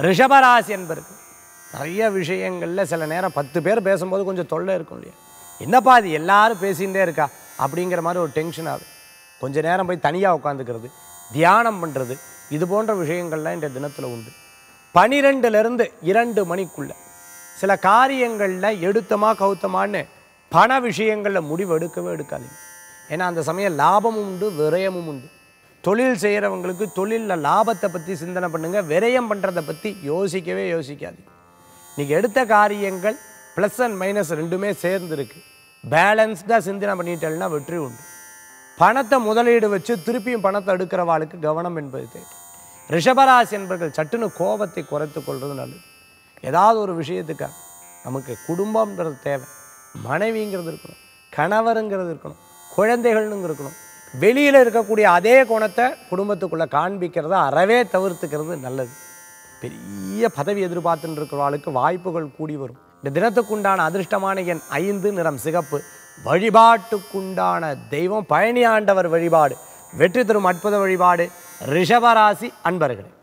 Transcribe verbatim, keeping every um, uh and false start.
ரிஷபராசி என்பருக்கு நிறைய விஷயங்களில் சில நேரம் பத்து பேர் பேசும்போது கொஞ்சம் தொல்லை இருக்கும் இல்லையா, என்னப்பா அது எல்லாரும் பேசிகிட்டே இருக்கா அப்படிங்கிற மாதிரி ஒரு டென்ஷன் ஆகுது. கொஞ்சம் நேரம் போய் தனியாக உட்காந்துக்கிறது, தியானம் பண்ணுறது, இது போன்ற விஷயங்கள்லாம் இந்த தினத்தில் உண்டு. பனிரெண்டுலேருந்து இரண்டு மணிக்குள்ளே சில காரியங்களில் எடுத்தமா கவுத்தமான்னு பண விஷயங்களில் முடிவு எடுக்கவே எடுக்காதீங்க. ஏன்னா அந்த சமயம் லாபமும் உண்டு, விரயமும் உண்டு. தொழில் செய்கிறவங்களுக்கு தொழிலில் லாபத்தை பற்றி சிந்தனை பண்ணுங்கள், விரயம் பண்ணுறதை பற்றி யோசிக்கவே யோசிக்காதீங்க. இன்றைக்கி எடுத்த காரியங்கள் ப்ளஸ் அண்ட் மைனஸ் ரெண்டுமே சேர்ந்துருக்கு, பேலன்ஸ்டாக சிந்தனை பண்ணிட்டேன்னா வெற்றி உண்டு. பணத்தை முதலீடு வச்சு திருப்பியும் பணத்தை எடுக்கிறவாளுக்கு கவனம் என்பது தேவை. ரிஷபராசி என்பர்கள் சட்டுன்னு கோபத்தை குறைத்து கொள்வது நல்லது. ஏதாவது ஒரு விஷயத்துக்காக நமக்கு குடும்பம்ன்றது தேவை, மனைவிங்கிறது இருக்கணும், கணவருங்கிறது இருக்கணும், குழந்தைகள்னு இருக்கணும். வெளியில் இருக்கக்கூடிய அதே குணத்தை குடும்பத்துக்குள்ளே காண்பிக்கிறத அறவே தவிர்த்துக்கிறது நல்லது. பெரிய பதவி எதிர்பார்த்துட்டு இருக்கிறவர்களுக்கு வாய்ப்புகள் கூடி வரும். இந்த தினத்துக்குண்டான அதிர்ஷ்டமான எண் ஐந்து, நிறம் சிகப்பு. வழிபாட்டுக்குண்டான தெய்வம் பழனி ஆண்டவர் வழிபாடு. வெற்றி தரும் அற்புத வழிபாடு ரிஷபராசி அன்பர்களே.